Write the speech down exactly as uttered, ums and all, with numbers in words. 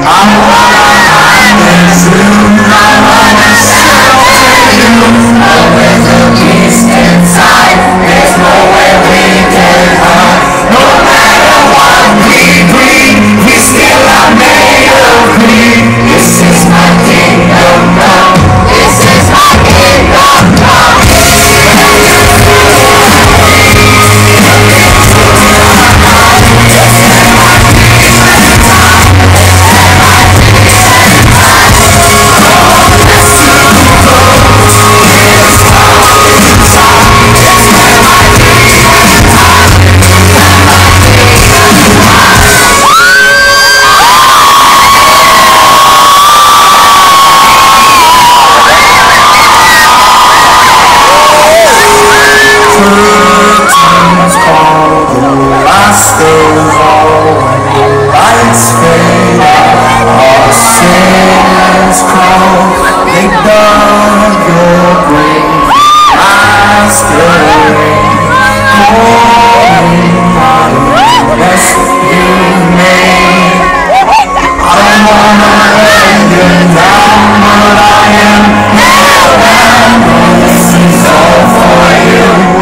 I wanna hide this room, I wanna shelter you. But with a beast inside, there's no way we can hide. No matter what we breed, we still are made of greed. This is my kingdom come. This is my kingdom come. Curtains call, the last days all when the lights fade out. Our sins crawl, they dug your grave. Ask the rain, pouring on the mess you made. I don't wanna let you down, but I am held down. This is all for you.